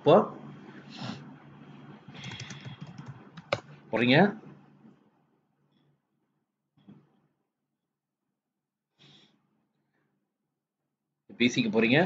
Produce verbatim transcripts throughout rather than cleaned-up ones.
இப்போ போறீங்க பிசிக்கு போறீங்க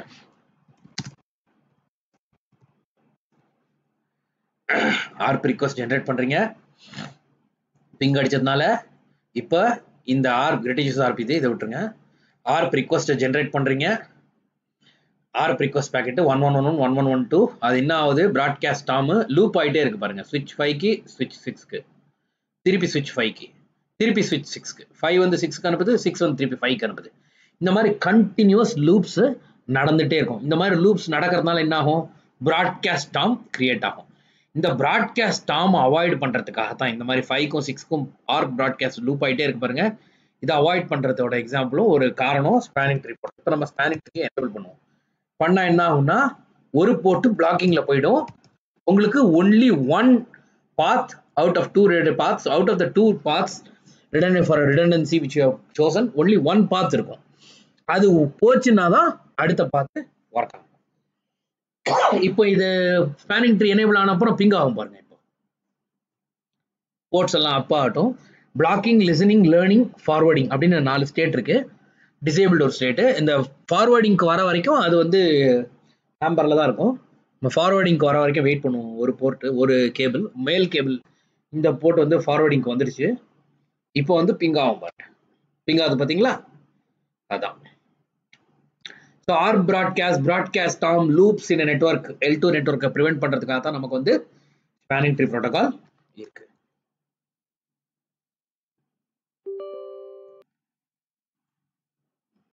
ஆர்ப் ரிக்வெஸ்ட் ஜெனரேட் பண்றீங்க பிங் அடிச்சதுனால இப்போ இந்த ஆர்ப் கிரெட்டிஷியஸ் ஆர்ப் இது இதை விட்டுருங்க ஆர்ப் ரிக்வெஸ்ட் ஜெனரேட் பண்றீங்க ARP request packet one one one one one one one two அது என்ன ஆகுது ப்ராட்காஸ்ட் டாம் லூப் ஆகிட்டே இருக்கு பாருங்க ஸ்விட்ச் ஃபைவ்க்கு ஸ்விட்ச் சிக்ஸ்க்கு திருப்பி ஸ்விட்ச் ஃபைவ்க்கு திருப்பி ஸ்விட்ச் சிக்ஸ்க்கு ஃபைவ் வந்து சிக்ஸ்க்கு அனுப்புது சிக்ஸ் வந்து திருப்பி ஃபைவ்க்கு அனுப்புது இந்த மாதிரி கண்டினியூஸ் லூப்ஸ் நடந்துட்டே இருக்கும் இந்த மாதிரி லூப்ஸ் நடக்கிறதுனால என்ன ஆகும் ப்ராட்காஸ்ட் டாம் கிரியேட் ஆகும் இந்த ப்ராட்காஸ்ட் டாம் அவாய்ட் பண்றதுக்காக தான் இந்த மாதிரி ஃபைவ்க்கும் சிக்ஸ்க்கும் ஆர்க் ப்ராட்காஸ்ட் லூப் ஆகிட்டே இருக்கு பாருங்க இதை அவாய்ட் பண்றதோட எக்ஸாம்பிளும் ஒரு காரணம் ஸ்பேனிங் ட்ரீ போட்டு இப்போ நம்ம ஸ்பேனிங் ட்ரீ எனேபிள் பண்ணுவோம் பண்ணா என்ன ஆகும்னா ஒரு போர்ட் பிளாக்கிங்ல போயிடும் உங்களுக்கு only one path out of two paths out of the two paths redundant for a redundancy which you have chosen only one path இருக்கும் அது போச்சுன்னா தான் அடுத்த பாத் ஒர்க் ஆகும் இப்போ இது ஸ்பேனிங் ட்ரீ எனேபிள் ஆன அப்புறம் பிங் ஆகும் பாருங்க இப்போ போர்ட்ஸ் எல்லாம் அப் ஆகட்டும் பிளாக்கிங் லிசனிங் லேர்னிங் ஃபார்வர்டிங் அப்படின்னு நாலு ஸ்டேட் இருக்கு டிசேபிள்டு ஒரு ஸ்டேட்டு இந்த ஃபார்வர்டிங்க்கு வர வரைக்கும் அது வந்து ஆம்பர்ல தான் இருக்கும் நம்ம ஃபார்வர்டிங்க்கு வர வரைக்கும் வெயிட் பண்ணுவோம் ஒரு போர்ட்டு ஒரு கேபிள் மேல் கேபிள் இந்த போர்ட் வந்து ஃபார்வர்டிங்க்கு வந்துடுச்சு இப்போ வந்து பிங் ஆகும் பாருங்க பிங் ஆகுது பார்த்தீங்களா அதான் so ARP broadcast broadcast storm loops in network L two நெட்வொர்க்கை ப்ரிவென்ட் பண்ணுறதுக்காக தான் நமக்கு வந்து ஸ்பேனிங் ட்ரீ ப்ரோட்டோகால் இருக்கு